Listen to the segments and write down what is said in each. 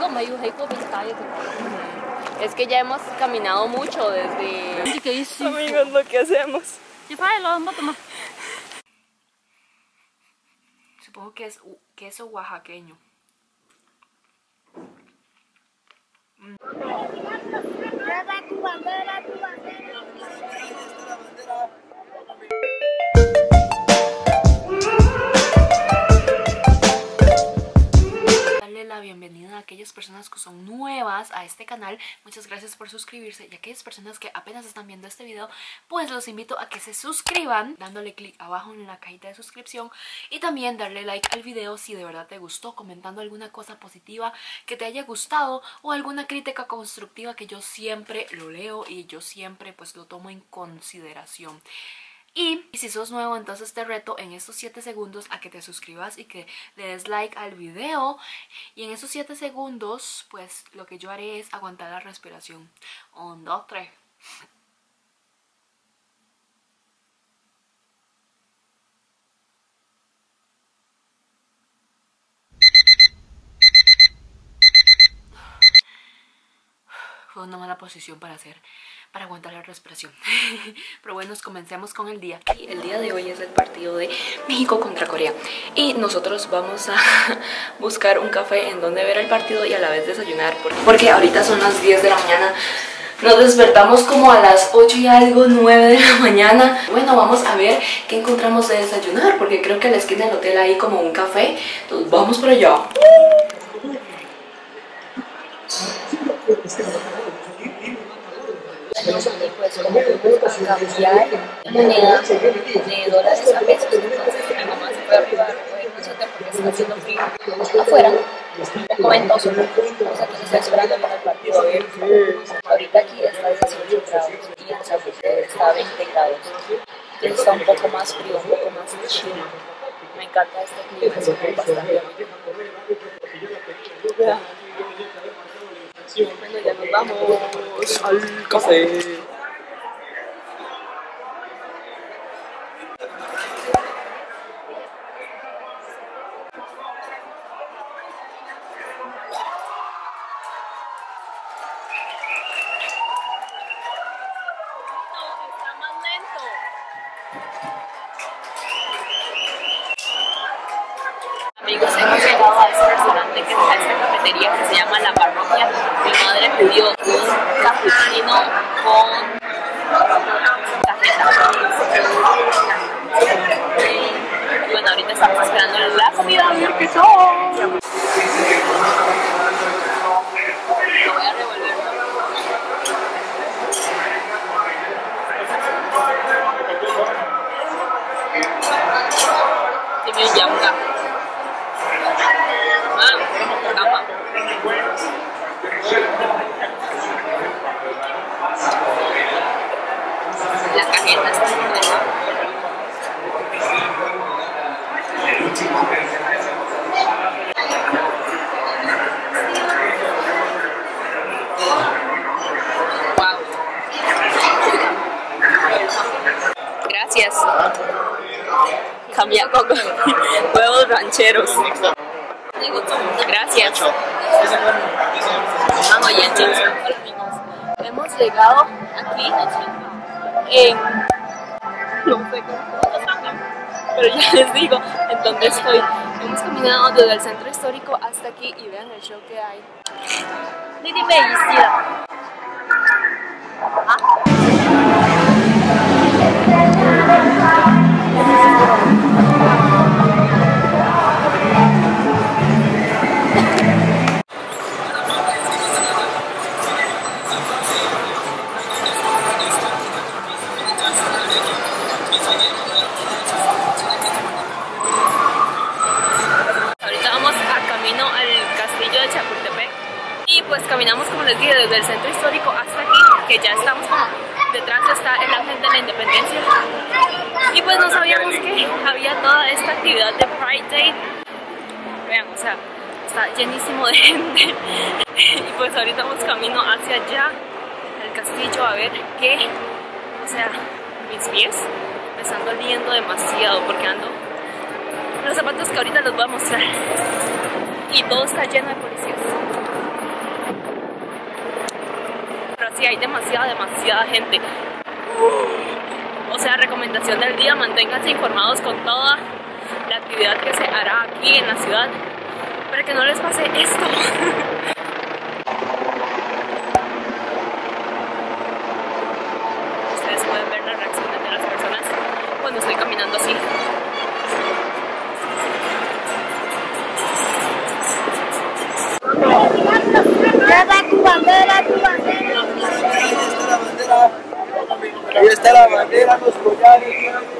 Es que ya hemos caminado mucho desde... Amigos, lo que hacemos. Supongo que es queso oaxaqueño. Darle la bienvenida a aquellas personas que son nuevas a este canal. Muchas gracias por suscribirse, y a aquellas personas que apenas están viendo este video, pues los invito a que se suscriban dándole clic abajo en la cajita de suscripción, y también darle like al video si de verdad te gustó, comentando alguna cosa positiva que te haya gustado o alguna crítica constructiva, que yo siempre lo leo y yo siempre pues lo tomo en consideración. Y si sos nuevo, entonces te reto en estos 7 segundos a que te suscribas y que le des like al video. Y en esos 7 segundos, pues lo que yo haré es aguantar la respiración. 1, 2, 3. Fue una mala posición para aguantar la respiración. Pero bueno, comencemos con el día. Y el día de hoy es el partido de México contra Corea, y nosotros vamos a buscar un café en donde ver el partido y a la vez desayunar, porque ahorita son las 10 de la mañana. Nos despertamos como a las 8 y algo, 9 de la mañana. Bueno, vamos a ver qué encontramos de desayunar, porque creo que a la esquina del hotel hay como un café. Entonces vamos para allá. Y pues como fuimos a cambiar moneda de dólares a pesos, entonces mi mamá se fue arriba a recoger un suéter porque está haciendo frío afuera, un momento, o sea que nos está esperando para el partido. A ver, ahorita aquí está 18 grados y en San José está 20 grados, entonces está un poco más frío, un poco más chill. Me encanta este clima, es como bastante rico. Bueno, ya nos vamos al café. Amigos, hemos llegado a este restaurante, a esta cafetería que se llama La Parroquia. Mi madre pidió un cappuccino con cajeta. Bueno, ahorita estamos esperando la comida. ¿Qué son? Lo voy a revolver. Tiene un yamka. La cajeta está muy buena. Wow. Gracias. Cambia coco. Huevos rancheros. Gracias. Hemos llegado aquí en... no sé cómo se llama, pero ya les digo en dónde estoy. Hemos caminado desde el centro histórico hasta aquí y vean el show que hay. Ni dime Isira. Caminamos, como les dije, desde el centro histórico hasta aquí, que ya estamos como detrás está el Ángel de la Independencia, y pues no sabíamos que había toda esta actividad de Pride Day. Vean, o sea, está llenísimo de gente y pues ahorita vamos camino hacia allá, al castillo, a ver qué, o sea, mis pies me están doliendo demasiado porque ando los zapatos que ahorita los voy a mostrar y todo está lleno de policías. sí, hay demasiada gente. O sea, recomendación del día, manténganse informados con toda la actividad que se hará aquí en la ciudad para que no les pase esto. Ustedes pueden ver las reacciones de las personas cuando estoy caminando así. Lleva tu bandera, tu bandera. Ahí está la bandera, los collares.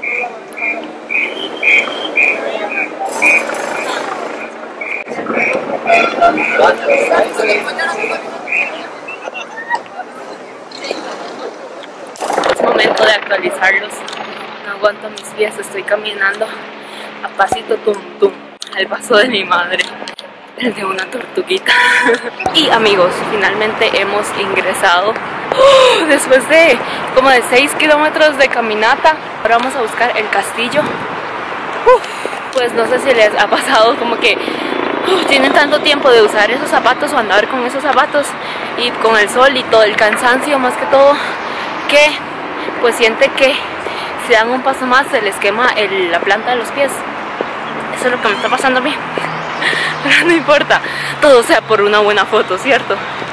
Es momento de actualizarlos. No aguanto mis pies, estoy caminando a pasito tum tum, al paso de mi madre, el de una tortuguita. Y amigos, finalmente hemos ingresado. Después de como de 6 kilómetros de caminata, ahora vamos a buscar el castillo. Pues no sé si les ha pasado como que tienen tanto tiempo de usar esos zapatos o andar con esos zapatos y con el sol y todo el cansancio más que todo, que pues siente que si dan un paso más se les quema la planta de los pies. Eso es lo que me está pasando a mí. Pero no importa, todo sea por una buena foto, ¿cierto?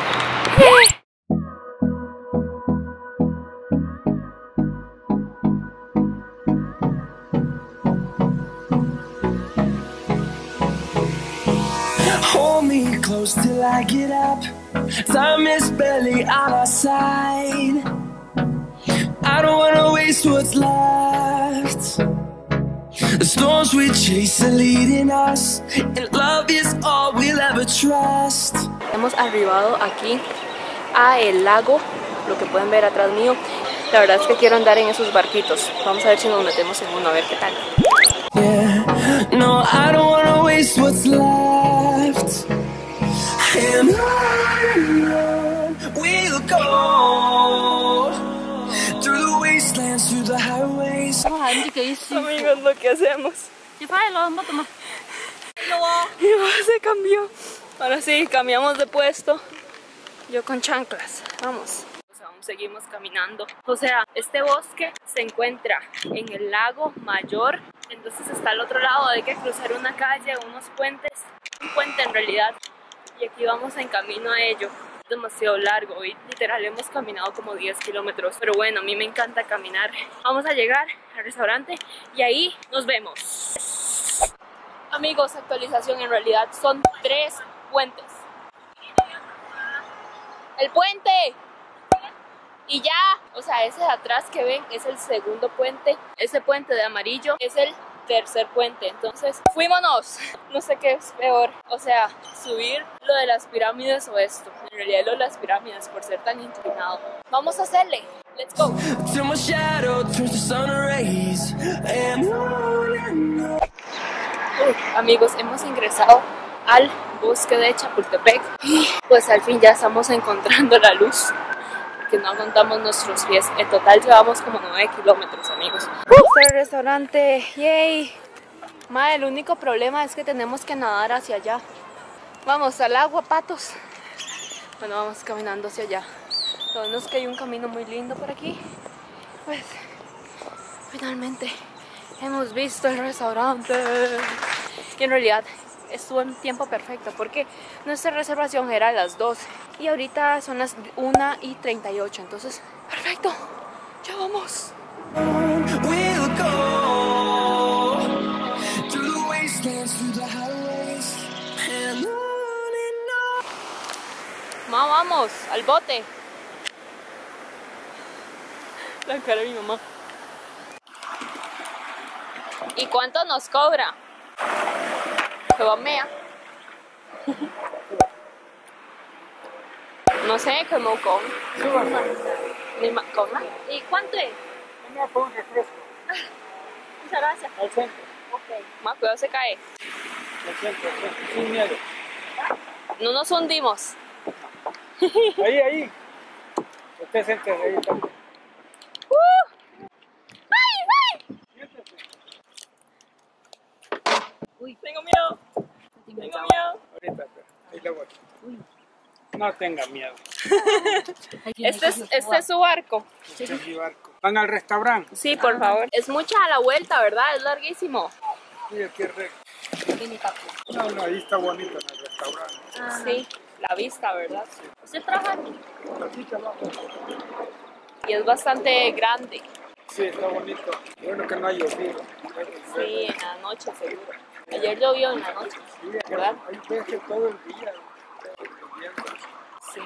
Hold me close till I get up. Time is barely on our side. I don't wanna waste what's left. The storms we chase are leading us, and love is all we'll ever trust. Hemos arribado aquí a el lago, lo que pueden ver atrás mío. La verdad es que quiero andar en esos barquitos. Vamos a ver si nos metemos en uno, a ver qué tal. Yeah, no, I don't wanna waste what's left. And on we'll go, through the wastelands, through the highways. Amigos, lo que hacemos. Mi voz se cambió. Ahora sí, cambiamos de puesto. Yo con chanclas, vamos. Aún seguimos caminando. O sea, este bosque se encuentra en el lago mayor. Entonces está al otro lado, hay que cruzar una calle, unos puentes. Un puente en realidad. Y aquí vamos en camino a ello. Es demasiado largo y literal hemos caminado como 10 kilómetros. Pero bueno, a mí me encanta caminar. Vamos a llegar al restaurante y ahí nos vemos. Amigos, actualización, en realidad son 3 puentes. ¡El puente! Y ya, o sea, ese de atrás que ven es el segundo puente. Ese puente de amarillo es el tercer puente. Entonces, ¡fuímonos! No sé qué es peor, o sea, subir lo de las pirámides o esto. En realidad lo de las pirámides por ser tan inclinado. Vamos a hacerle, let's go. Till my shadow turns to sun rays, and on. Amigos, hemos ingresado al bosque de Chapultepec y pues al fin ya estamos encontrando la luz, que no aguantamos nuestros pies. En total llevamos como 9 kilómetros, amigos. Este es el restaurante, yay. Ma, el único problema es que tenemos que nadar hacia allá. Vamos al agua, patos. Bueno, vamos caminando hacia allá. Lo bueno es que hay un camino muy lindo por aquí. Pues finalmente hemos visto el restaurante. Y en realidad estuvo en tiempo perfecto porque nuestra reservación era a las 12 y ahorita son las 1:38, entonces perfecto, ya vamos. We'll go through the wastelands, through the highways, and on. Ma, vamos al bote. La cara de mi mamá. ¿Y cuánto nos cobra? Que vamea. No sé, como con. Ni con. ¿Y cuánto es? Una por un refresco. Muchas gracias. Al centro. Ok. Más cuidado, se cae. Al centro, sin miedo. No nos hundimos. Ahí, ahí. Usted siéntese ahí también. ¡Ay! Siéntese. Uy, tengo miedo. Tengo miedo. Ahorita, ahí la voy. No tenga miedo. Este es su barco. Este es mi barco. ¿Van al restaurante? Sí, por favor. Es mucha la vuelta, ¿verdad? Es larguísimo. Sí, aquí es recto. No, ahí está bonito en el restaurante. Sí, la vista, ¿verdad? ¿Usted trabaja aquí? Aquí abajo. Y es bastante grande. Sí, está bonito. Bueno que no ha llovido. Sí, en la noche seguro. Ayer llovió en la noche, ¿verdad? Hay veces todo el día. Lloviendo. Sí.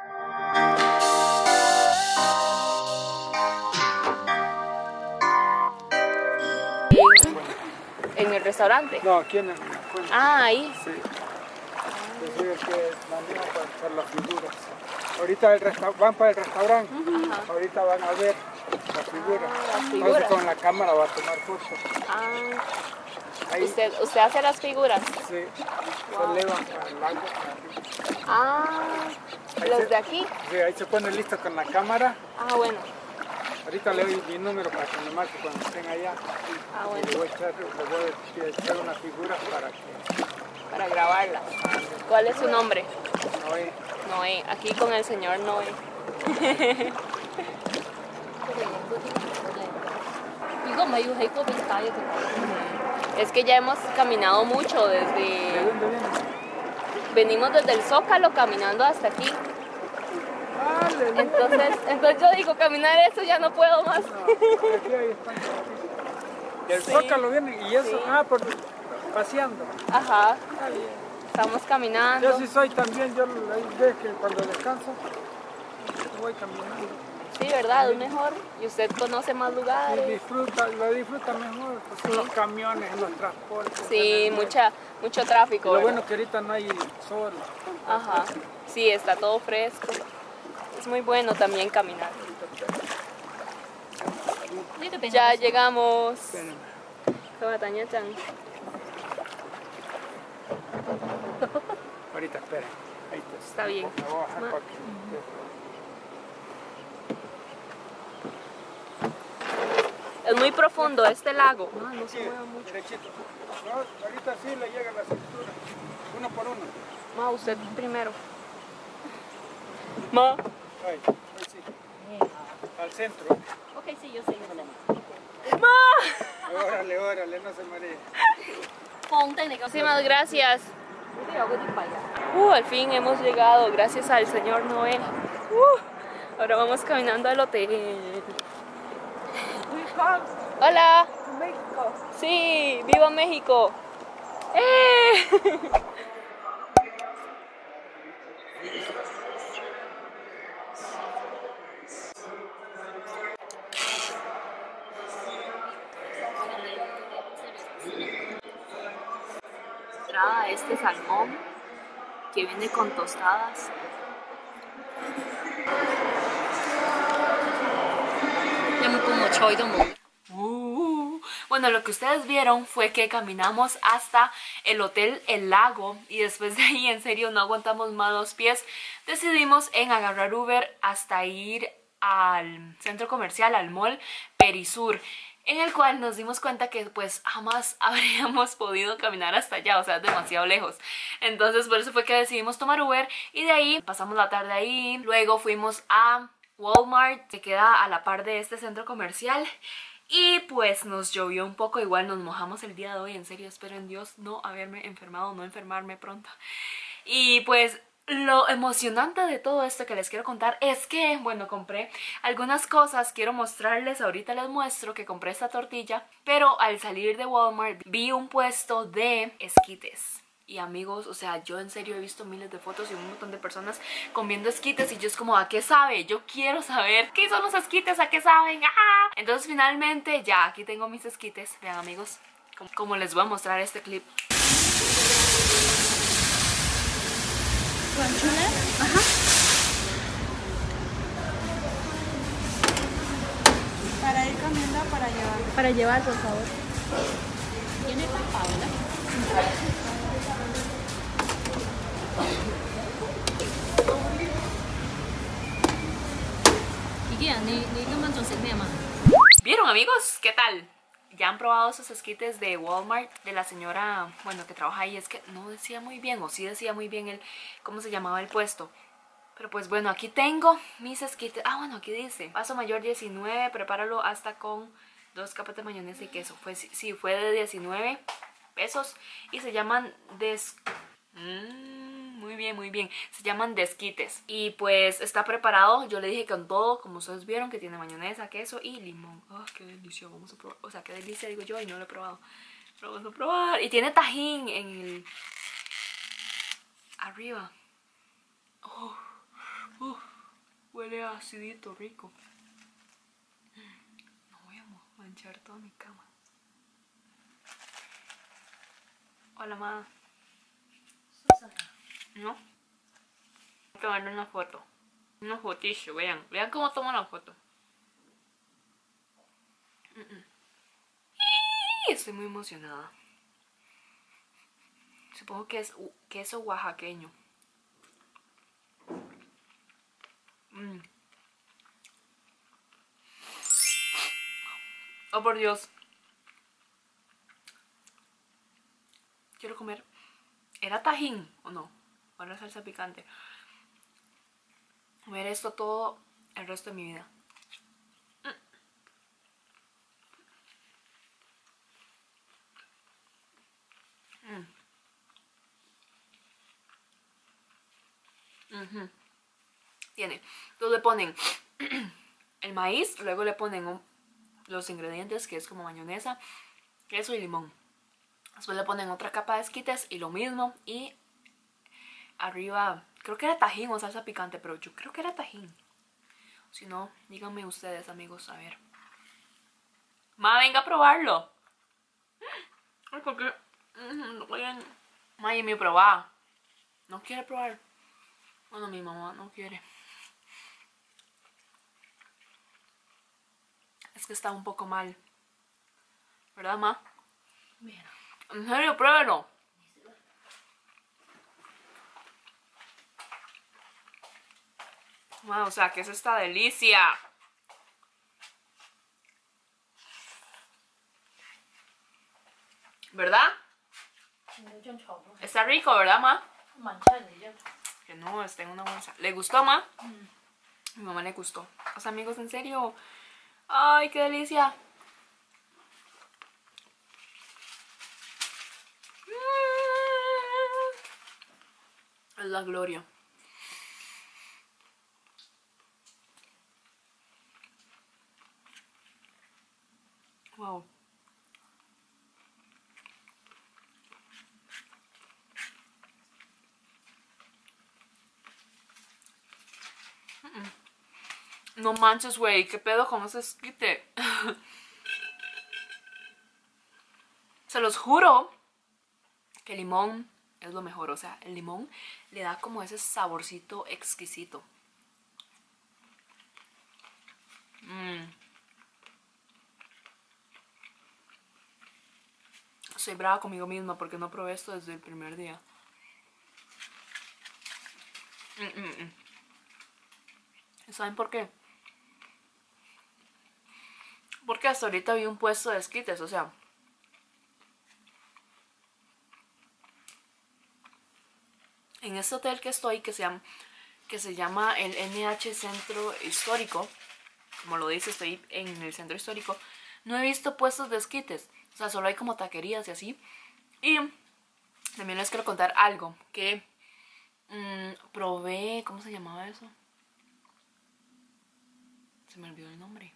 ¿En el restaurante? No, aquí en el cuento. Ah, ahí. Sí. Yo soy el que maneja para hacer las figuras. Ahorita van para el restaurante. Ahorita van a ver las figuras. las figuras. Entonces con la cámara va a tomar fotos. Ah, Ahí, ¿usted hace las figuras? sí, se elevan para el lago. Para arriba. Ah, Ahí ¿los se- de aquí? Sí, ahí se pone listo con la cámara. Ah, bueno. Ahorita le doy mi número para que me marque cuando estén allá. Ah, Y bueno. le voy a echar una figura para que Para grabarla. ¿Cuál es su nombre? no vea. Noé. Aquí con el señor Noé. Es que ya hemos caminado mucho ¿De desde... dónde viene? Venimos desde el Zócalo caminando hasta aquí. Entonces yo digo, caminar eso ya no puedo más. Aquí ahí están. Y el Sí. Zócalo viene y eso, Sí. paseando. Ajá. Está bien. Estamos caminando. Yo sí soy también, yo hay veces que cuando descanso voy caminando. Sí, ¿verdad? Es mejor. Y usted conoce más Y lugares. lo disfruta mejor, pues en los camiones, en los transportes. Sí, en el- mucho tráfico. Lo ¿verdad? bueno que ahorita no hay sol. Ajá. Sí, está todo fresco. Es muy bueno también caminar. Ya llegamos. Espérenme. Kabatanya-chan. Ahorita esperen. Ahí está. Está bien. Me voy a bajar para que- Es muy profundo este lago. Ah, no se Sí, mueve mucho. derechito. No, ahorita sí le llega la cintura. Uno por uno. Ma, usted primero. Ma. Ahí sí. Al centro. Ok, sí, yo sé. Ma. Órale, no se maree. Muchísimas gracias. Al fin hemos llegado, gracias al señor Noé. Ahora vamos caminando al hotel. Hola. México. Sí, viva México. ¡Eh! Entrada este salmón que viene con tostadas. Bueno, lo que ustedes vieron fue que caminamos hasta el hotel El Lago y después de ahí, en serio, no aguantamos más los pies. Decidimos en agarrar Uber hasta ir al centro comercial, al mall Perisur, en el cual nos dimos cuenta que pues jamás habríamos podido caminar hasta allá, o sea, es demasiado lejos. Entonces por eso fue que decidimos tomar Uber y de ahí pasamos la tarde ahí. Luego fuimos a Walmart, que queda a la par de este centro comercial. Y pues nos llovió un poco, igual nos mojamos el día de hoy, en serio, espero en Dios no haberme enfermado, no enfermarme pronto. Y pues lo emocionante de todo esto que les quiero contar es que, bueno, compré algunas cosas, quiero mostrarles, ahorita les muestro que compré esta tortilla, pero al salir de Walmart vi un puesto de esquites. Y amigos, o sea, yo en serio he visto miles de fotos y un montón de personas comiendo esquites y yo es como, ¿a qué sabe? Yo quiero saber qué son los esquites, ¿a qué saben? ¡Ah! Entonces finalmente ya aquí tengo mis esquites. Vean amigos, como les voy a mostrar este clip. Ajá. Para ir cambiando para llevar. Para llevar, por favor. Tiene tapa, ¿verdad? ¿Vieron amigos? ¿Qué tal? ¿Ya han probado esos esquites de Walmart de la señora, bueno, que trabaja ahí? Es que no decía muy bien, o sí decía muy bien el, ¿cómo se llamaba el puesto? Pero pues bueno, aquí tengo mis esquites. Ah, bueno, aquí dice paso mayor 19, prepáralo hasta con 2 capas de mayonesa y queso. Pues sí, fue de 19 pesos y se llaman muy bien, muy bien. Se llaman desquites. Y pues está preparado, yo le dije con todo, como ustedes vieron, que tiene mayonesa, queso y limón. ¡Ah, qué delicia! Vamos a probar. O sea, qué delicia digo yo y no lo he probado. Pero vamos a probar. Y tiene tajín en el... arriba. Huele acidito, rico. No voy a manchar toda mi cama. Hola, mamá. ¿No? Voy a tomarle una foto. Una fotillo, vean. Vean cómo tomo la foto. Estoy muy emocionada. Supongo que es queso oaxaqueño. Oh, por Dios. Quiero comer. ¿Era tajín o no? ¿O era salsa picante? Comer esto todo el resto de mi vida. Tiene. Entonces le ponen el maíz, luego le ponen los ingredientes, que es como mayonesa, queso y limón. Después le ponen otra capa de esquites y lo mismo. Y arriba, creo que era tajín o salsa picante, pero yo creo que era tajín. Si no, díganme ustedes, amigos, a ver. Ma, venga a probarlo. Ay, ¿por qué? Ma, y mi probada no quiere probar. Bueno, mi mamá no quiere. Es que está un poco mal. ¿Verdad, ma? Mira. En serio, pruébelo. Ma, o sea, ¿qué es esta delicia? ¿Verdad? Está rico, ¿verdad, ma? Que no, está en una bolsa. ¿Le gustó, ma? Mi mamá le gustó. O sea, amigos, en serio. ¡Ay, qué delicia! Es la gloria. Wow. No manches, güey. ¿Qué pedo con ese esquite? Se los juro que el limón es lo mejor. O sea, el limón le da como ese saborcito exquisito. Soy brava conmigo misma porque no probé esto desde el primer día. ¿Saben por qué? Porque hasta ahorita vi un puesto de esquites, o sea... En este hotel que estoy, que se llama el NH Centro Histórico, como lo dice, estoy en el centro histórico, no he visto puestos de esquites. O sea, solo hay como taquerías y así. Y también les quiero contar algo, que probé... ¿Cómo se llamaba eso? Se me olvidó el nombre.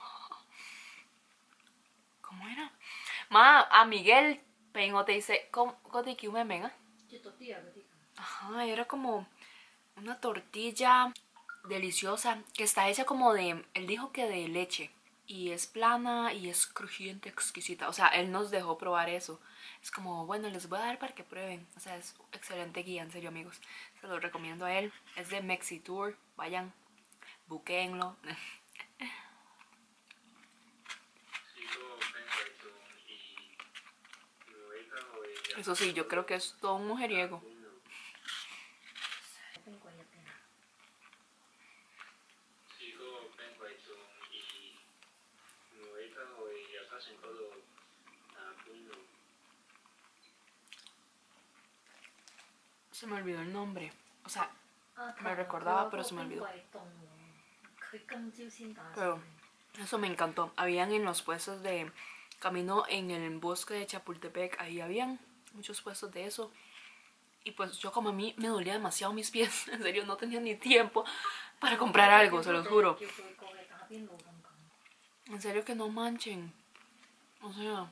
¿Cómo era? A Miguel Peño te dice, ¿cómo te que me venga? Ajá, era como una tortilla deliciosa que está hecha como de, él dijo que de leche. Y es plana y es crujiente, exquisita. O sea, él nos dejó probar eso. Es como, bueno, les voy a dar para que prueben. O sea, es excelente guía, en serio, amigos. Se lo recomiendo a él. Es de Mexitour. Vayan, buquéenlo. Eso sí, yo creo que es todo un mujeriego. Se me olvidó el nombre. O sea, me recordaba, pero se me olvidó. Pero eso me encantó. Habían en los puestos de camino en el bosque de Chapultepec, ahí habían muchos puestos de eso. Y pues yo, como a mí me dolía demasiado mis pies, en serio no tenía ni tiempo para comprar algo, se los juro. En serio que no manchen. O sea...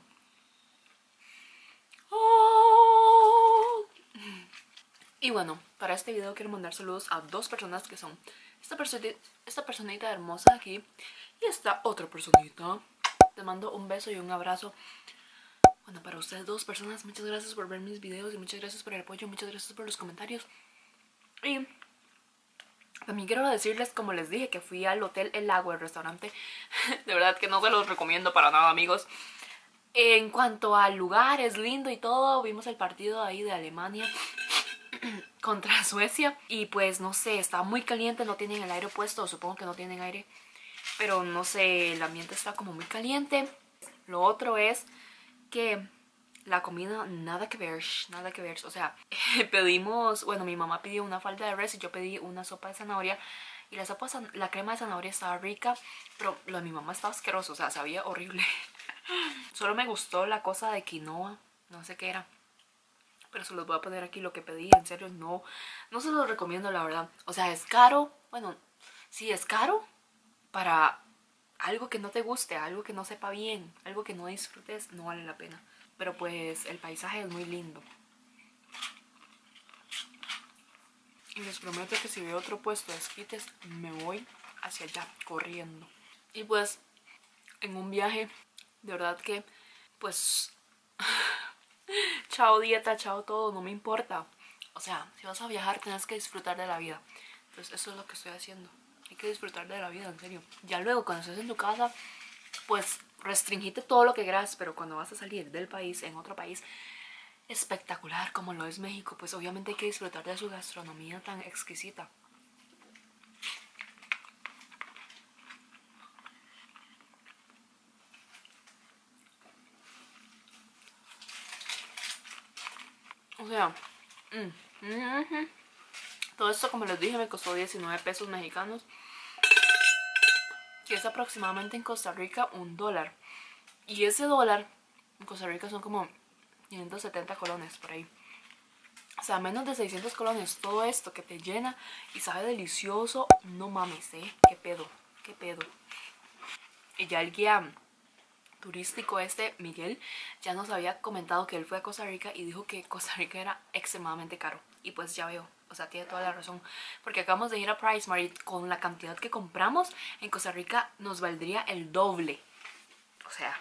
¡Oh! Y bueno, para este video quiero mandar saludos a dos personas que son esta personita hermosa aquí y esta otra personita. Te mando un beso y un abrazo. Bueno, para ustedes dos personas, muchas gracias por ver mis videos y muchas gracias por el apoyo, muchas gracias por los comentarios. Y también quiero decirles, como les dije, que fui al Hotel El Lago, el restaurante. De verdad que no se los recomiendo para nada, amigos. En cuanto al lugar, es lindo y todo. Vimos el partido ahí de Alemania contra Suecia. Y pues no sé, está muy caliente, no tienen el aire puesto. Supongo que no tienen aire. Pero no sé, el ambiente está como muy caliente. Lo otro es que la comida nada que ver, nada que ver. O sea, pedimos, bueno, mi mamá pidió una falda de res y yo pedí una sopa de zanahoria. Y la crema de zanahoria estaba rica, pero lo de mi mamá estaba asqueroso, o sea, sabía horrible. Solo me gustó la cosa de quinoa, no sé qué era. Pero se los voy a poner aquí lo que pedí, en serio, no se los recomiendo, la verdad. O sea, es caro, bueno, sí es caro para algo que no te guste, algo que no sepa bien, algo que no disfrutes, no vale la pena. Pero pues el paisaje es muy lindo. Y les prometo que si veo otro puesto de esquites, me voy hacia allá, corriendo. Y pues, en un viaje, de verdad que, pues, chao dieta, chao todo, no me importa. O sea, si vas a viajar, tienes que disfrutar de la vida. Entonces, eso es lo que estoy haciendo. Hay que disfrutar de la vida, en serio. Ya luego, cuando estés en tu casa, pues, restringite todo lo que quieras. Pero cuando vas a salir del país, en otro país espectacular como lo es México, pues obviamente hay que disfrutar de su gastronomía tan exquisita. O sea, todo esto, como les dije, me costó 19 pesos mexicanos, que es aproximadamente en Costa Rica $1. Y ese dólar en Costa Rica son como 570 colones por ahí. O sea, menos de 600 colones. Todo esto que te llena y sabe delicioso. No mames, qué pedo, qué pedo. Y ya el guía turístico Miguel, ya nos había comentado que él fue a Costa Rica y dijo que Costa Rica era extremadamente caro. Y pues ya veo, o sea, tiene toda la razón. Porque acabamos de ir a PriceMart y con la cantidad que compramos en Costa Rica nos valdría el doble. O sea,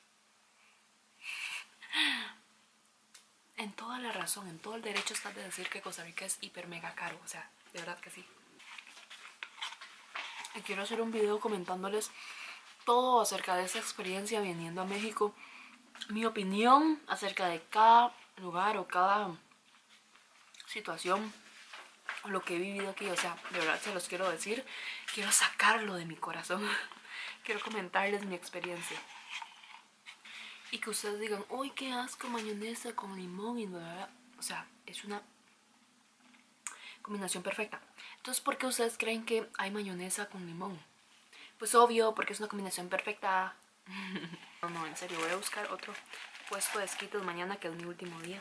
en toda la razón, en todo el derecho estás de decir que Costa Rica es hiper mega caro. O sea, de verdad que sí. Y quiero hacer un video comentándoles todo acerca de esa experiencia viniendo a México. Mi opinión acerca de cada lugar o cada situación, lo que he vivido aquí. O sea, de verdad se los quiero decir. Quiero sacarlo de mi corazón. Quiero comentarles mi experiencia. Y que ustedes digan, uy, qué asco, mayonesa con limón y bla, bla, bla. O sea, es una combinación perfecta. Entonces, ¿por qué ustedes creen que hay mayonesa con limón? Pues obvio, porque es una combinación perfecta. No, en serio, voy a buscar otro puesto de esquites mañana, que es mi último día.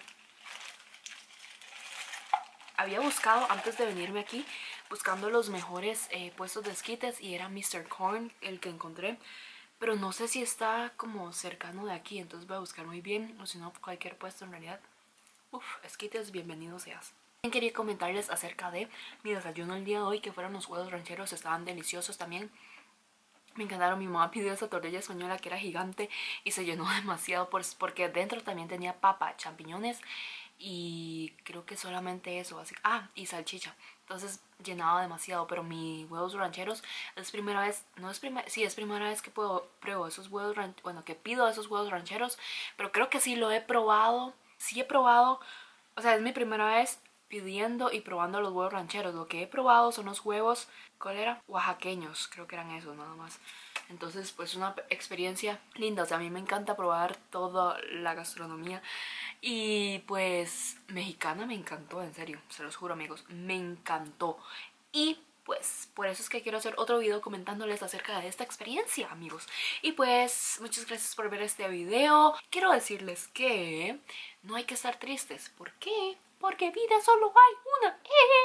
Había buscado, antes de venirme aquí, buscando los mejores puestos de esquites, y era Mr. Corn el que encontré. Pero no sé si está como cercano de aquí, entonces voy a buscar muy bien, o si no, cualquier puesto en realidad. Uf, esquites, bienvenidos seas. También quería comentarles acerca de mi desayuno el día de hoy, que fueron los huevos rancheros, estaban deliciosos también. Me encantaron. Mi mamá pidió esa tortilla española que era gigante y se llenó demasiado porque dentro también tenía papa, champiñones y creo que solamente eso, así, y salchicha. Entonces llenaba demasiado, pero mis huevos rancheros es primera vez, sí, es primera vez que pruebo esos huevos rancheros, bueno, que pido esos huevos rancheros, pero creo que sí lo he probado, o sea, es mi primera vez pidiendo y probando los huevos rancheros. Lo que he probado son los huevos, ¿cuál era? Oaxaqueños, creo que eran esos nada más. Entonces pues una experiencia linda, o sea, a mí me encanta probar toda la gastronomía. Y pues mexicana me encantó, en serio, se los juro amigos, me encantó. Y pues por eso es que quiero hacer otro video comentándoles acerca de esta experiencia, amigos. Y pues muchas gracias por ver este video. Quiero decirles que no hay que estar tristes. ¿Por qué? Porque vida solo hay una.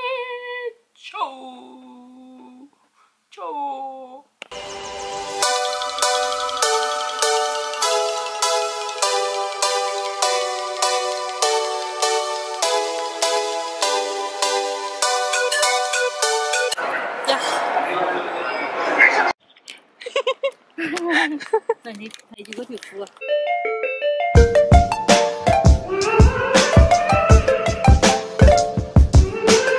Chau. Chau. 아니, 이거 됐어.